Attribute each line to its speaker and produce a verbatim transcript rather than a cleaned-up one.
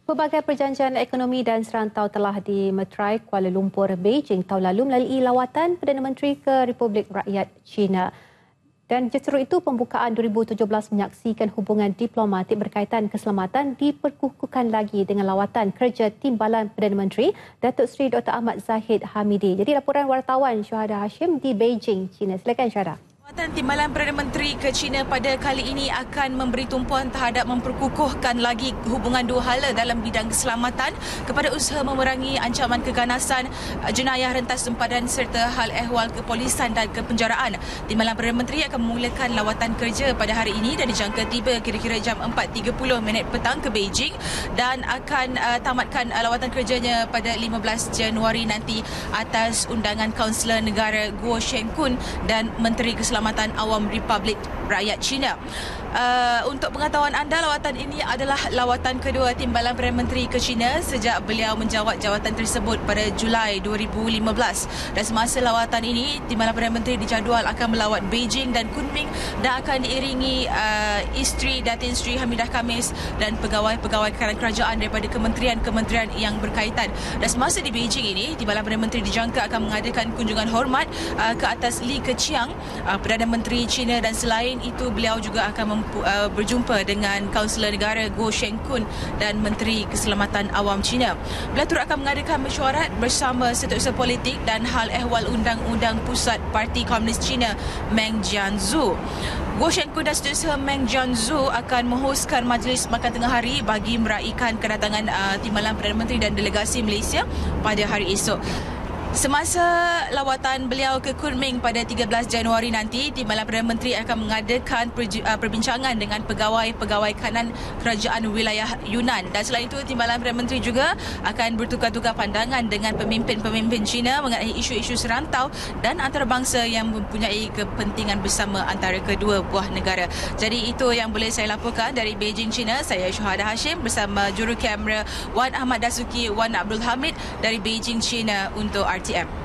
Speaker 1: Pelbagai perjanjian ekonomi dan serantau telah dimeterai Kuala Lumpur, Beijing tahun lalu melalui lawatan Perdana Menteri ke Republik Rakyat China. Dan justru itu, pembukaan dua ribu tujuh belas menyaksikan hubungan diplomatik berkaitan keselamatan diperkukuhkan lagi dengan lawatan kerja Timbalan Perdana Menteri Datuk Seri Doktor Ahmad Zahid Hamidi. Jadi laporan wartawan Syuhada Hashim di Beijing, China. Silakan Syuhada.
Speaker 2: Lawatan Timbalan Perdana Menteri ke China pada kali ini akan memberi tumpuan terhadap memperkukuhkan lagi hubungan dua hala dalam bidang keselamatan kepada usaha memerangi ancaman keganasan, jenayah rentas sempadan serta hal ehwal kepolisan dan kepenjaraan. Timbalan Perdana Menteri akan memulakan lawatan kerja pada hari ini dan dijangka tiba kira-kira jam empat tiga puluh minit petang ke Beijing dan akan uh, tamatkan uh, lawatan kerjanya pada lima belas Januari nanti atas undangan Kaunselor Negara Guo Shenkun dan Menteri Keselamatan Keselamatan Awam Republik Rakyat China. Uh, untuk pengetahuan anda, lawatan ini adalah lawatan kedua Timbalan Perdana Menteri ke China sejak beliau menjawat jawatan tersebut pada Julai dua ribu lima belas. Dan semasa lawatan ini, Timbalan Perdana Menteri dijadual akan melawat Beijing dan Kunming dan akan diiringi uh, isteri Datin Sri Hamidah Khamis dan pegawai-pegawai kerajaan daripada kementerian-kementerian yang berkaitan. Dan semasa di Beijing ini, Timbalan Perdana Menteri dijangka akan mengadakan kunjungan hormat uh, ke atas Li Keqiang, uh, Perdana Menteri China, dan selain itu beliau juga akan uh, berjumpa dengan Kaunselor Negara Guo Shenkun dan Menteri Keselamatan Awam China. Beliau turut akan mengadakan mesyuarat bersama Setiausaha Politik dan Hal Ehwal Undang-Undang Pusat Parti Komunis China Meng Jianzhou. Guo Shenkun dan Setiausaha Meng Jianzhou akan menghoskan majlis makan tengah hari bagi meraihkan kedatangan uh, Timbalan Perdana Menteri dan delegasi Malaysia pada hari esok. Semasa lawatan beliau ke Kunming pada tiga belas Januari nanti, Timbalan Perdana Menteri akan mengadakan perbincangan dengan pegawai-pegawai kanan kerajaan wilayah Yunnan. Dan selain itu, Timbalan Perdana Menteri juga akan bertukar-tukar pandangan dengan pemimpin-pemimpin China mengenai isu-isu serantau dan antarabangsa yang mempunyai kepentingan bersama antara kedua buah negara. Jadi itu yang boleh saya laporkan dari Beijing, China. Saya Syuhada Hashim bersama juru kamera Wan Ahmad Dasuki, Wan Abdul Hamid dari Beijing, China untuk R T M.